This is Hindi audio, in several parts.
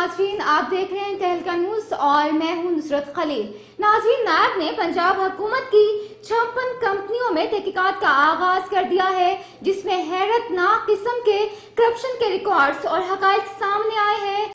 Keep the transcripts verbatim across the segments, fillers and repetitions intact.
नाजरीन, आप देख रहे हैं तहलका न्यूज और मैं हूं नुसरत खलील। नाजरीन, नायब ने पंजाब हुकूमत की छप्पन कंपनियों में तहकीकात का आगाज कर दिया है, जिसमें हैरतनाक किस्म के करप्शन के रिकॉर्ड्स और हकायक सामने आए हैं।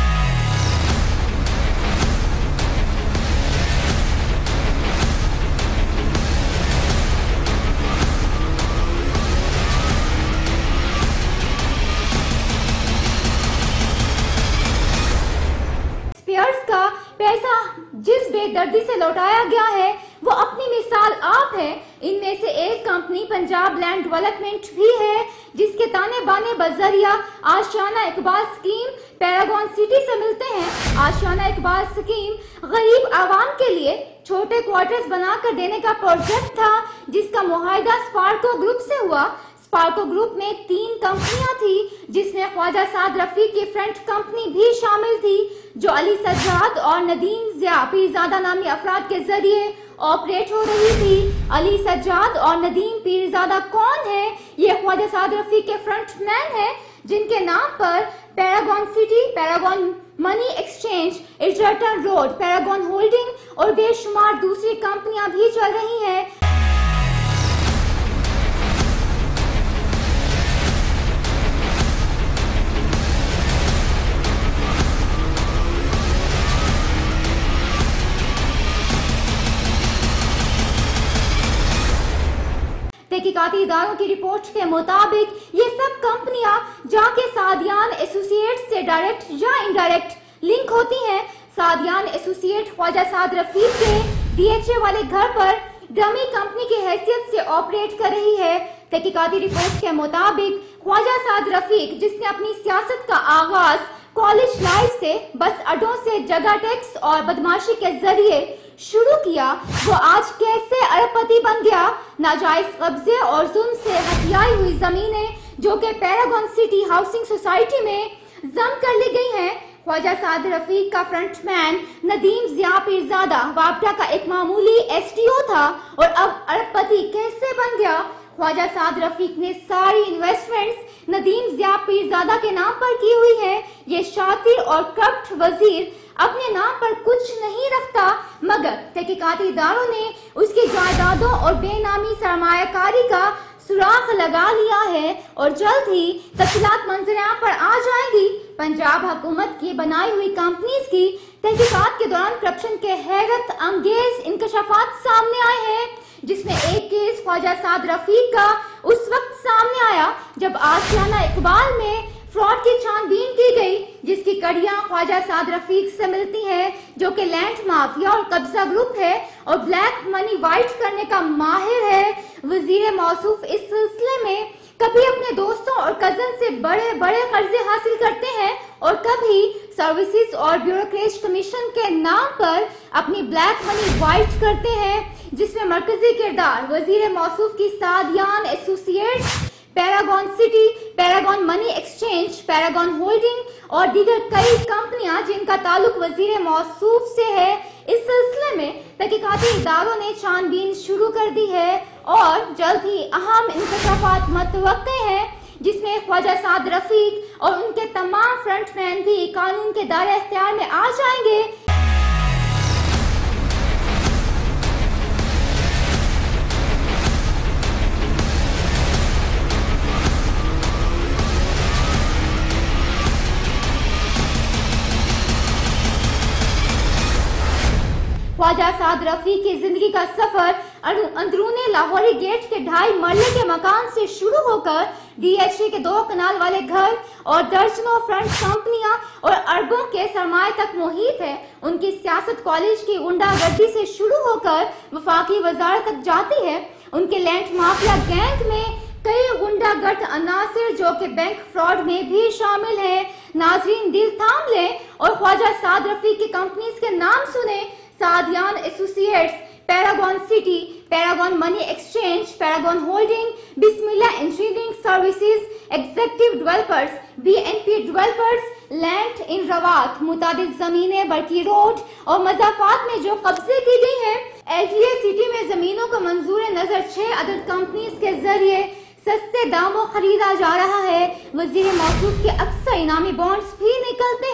का पैसा जिस बेदर्दी से लौटाया गया है वो अपनी मिसाल आप है। इनमें से एक कंपनी पंजाब लैंड डेवलपमेंट भी है, जिसके ताने बाने बजरिया Ashiana Iqbal scheme Paragon city से मिलते हैं। आशियाना इकबाल स्कीम गरीब आवाम के लिए छोटे क्वार्टर्स बनाकर देने का प्रोजेक्ट था, जिसका मुआहिदा स्पार्को ग्रुप से हुआ। स्पार्को ग्रुप में तीन कंपनियां थी, जिसमें ख्वाजा साद रफीक की फ्रंट कंपनी भी शामिल थी, जो अली सज्जाद और नदीम ज़िया पीरजादा नामी अफराद के जरिए ऑपरेट हो रही थी। अली सज्जाद और नदीम पीरजादा कौन है? ये ख्वाजा साद रफीक के फ्रंट मैन है, जिनके नाम पर Paragon city, Paragon money exchange, Egerton road, Paragon holding और बेशुमार दूसरी कंपनियां भी चल रही हैं। तहकीकाती इदारों की रिपोर्ट के मुताबिक ये सब कंपनियां जाके सादियान एसोसिएट्स से डायरेक्ट या इनडायरेक्ट लिंक होती हैं। सादियान एसोसिएट ख्वाजा साद रफीक के डीएचए वाले घर पर डमी कंपनी की हैसियत से ऑपरेट कर रही है। तहकीकाती रिपोर्ट के मुताबिक ख्वाजा साद रफीक, जिसने अपनी सियासत का आगाज कॉलेज लाइफ से बस अड्डों से जगह टैक्स और बदमाशी के जरिए शुरू किया, वो आज कैसे अरबपति बन गया। नाजायज कब्जे और जुल्म से हथियाई हुई जमीनें जो कि पैरागॉन सिटी हाउसिंग सोसाइटी में जम कर ली गई हैं। ख्वाजा साद रफीक का फ्रंटमैन नदीम ज़िया पीरजादा वापडा का एक मामूली एसडीओ था और अब अरबपति कैसे बन गया। ख्वाजा साद रफीक ने सारी इन्वेस्टमेंट्स नदीम ज़िया पीरजादा के नाम पर की हुई है। ये शातिर और करप्ट वजीर अपने नाम पर कुछ नहीं रखता, मगर तहकीकाती इदारों ने उसकी जायदादों और बेनामी सरमायाकारी का सुराख लगा लिया है और जल्द ही तफसीलात मंजर-ए-आम पर आ जाएंगी। पंजाब हुकूमत की बनाई हुई कंपनीज की तहकीकात के दौरान करप्शन के हैरत अंगेज इंकशाफात सामने आए हैं, जिसमें एक केस ख्वाजा साद रफीक का उस वक्त सामने आया जब आशियाना इकबाल में फ्रॉड की छानबीन की गई, जिसकी कड़ियां ख्वाजा साद रफीक से मिलती हैं, जो कि लैंड माफिया और कब्जा ग्रुप है और ब्लैक मनी वाइट करने का माहिर है। वजीर मौसूफ इस सिलसिले में कभी अपने दोस्तों और कजन से बड़े बड़े कर्जे हासिल करते हैं और कभी सर्विसेज और ब्यूरोक्रेट कमीशन के नाम पर अपनी ब्लैक मनी वाइट करते हैं, जिसमें मरकजी किरदार वजीर मौसूफ की Sadiyan associates, Paragon city, Paragon money exchange, Paragon holding और दीगर कई कंपनियां जिनका ताल्लुक वजीर मौसूफ से है। इस सिलसिले में तहकीकाती इदारों ने छानबीन शुरू कर दी है और जल्द ही अहम इंकशाफात मुतवक्के हैं, जिसमें ख्वाजा साद रफीक और उनके तमाम फ्रंटमैन भी कानून के दायरे इख्तियार में आ जाएंगे। ख्वाजा साद रफीक की जिंदगी का सफर अंदरूनी लाहौरी गेट के ढाई मरले के मकान से शुरू होकर डीएचए के दो कनाल वाले घर और दर्जनों फ्रंट कंपनियां और अरबों के सरमाए तक मुहित है। उनकी सियासत कॉलेज की गुंडागर्दी से शुरू होकर वफाकी वजारत तक जाती है। उनके लैंड माफिया गैंग में कई गुंडागर्द अनासिर जो कि बैंक फ्रॉड में भी शामिल हैं। नाजरीन, दिल थाम लें और ख्वाजा साद रफीक की कंपनीज के नाम सुने। Sadiyan associates, Paragon city, Paragon money exchange, Paragon holding, Bismillah engineering services, executive developers, BNP developers, land in Rawat, मुतादिद जमीनें बड़की रोड और मजाफात में जो कब्जे की गई हैं। एलजीए सिटी में जमीनों को मंजूर नजर छह अदद कंपनीज के जरिए सस्ते दामों खरीदा जा रहा है। वजीर मौसूफ के अक्सर इनामी बॉन्ड्स भी निकलते हैं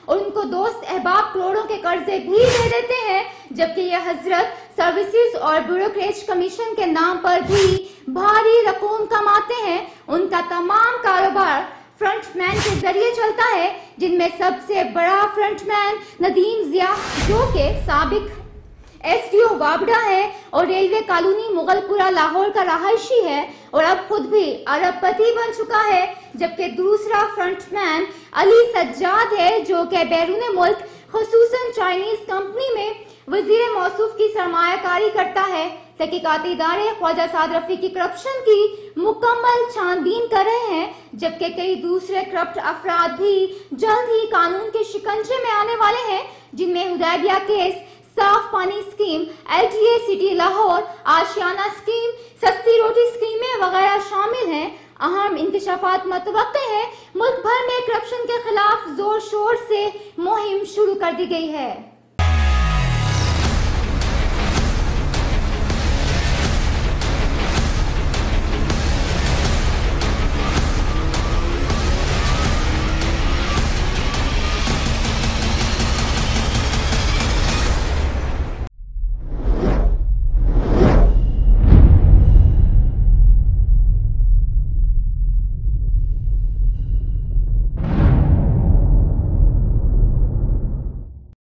और उनको दोस्त अहबाब करोड़ों के कर्जे भी दे देते हैं, जबकि ये हजरत सर्विसेज और ब्यूरोक्रेट कमीशन के नाम पर भी भारी रकूम कमाते हैं। उनका तमाम कारोबार फ्रंटमैन के जरिए चलता है, जिनमें सबसे बड़ा फ्रंटमैन नदीम जिया जो के साबिक एसडीओ वाबड़ा है और रेलवे कॉलोनी मुगलपुरा लाहौर का रहायशी है और अब खुद भी अरबपति बन चुका है, जबकि दूसरा फ्रंटमैन अली सज्जाद है जो कि बैरून मुल्क खुसूसन चाइनीज कंपनी में वजीर मौसूफ की सरमायाकारी करता है। तहकीकाती इदारे ख्वाजा साद रफी की करप्शन की मुकम्मल छानबीन कर रहे हैं, जबकि कई दूसरे करप्ट अफराद भी जल्द ही कानून के शिकंजे में आने वाले हैं, जिनमें हुदैबिया केस, साफ पानी scheme, LDA city Lahore, Ashiana scheme, सस्ती रोटी स्कीमें वगैरह शामिल हैं। अहम इंकशाफात मुतवक्के हैं। मुल्क भर में करप्शन के खिलाफ जोर शोर से मुहिम शुरू कर दी गई है।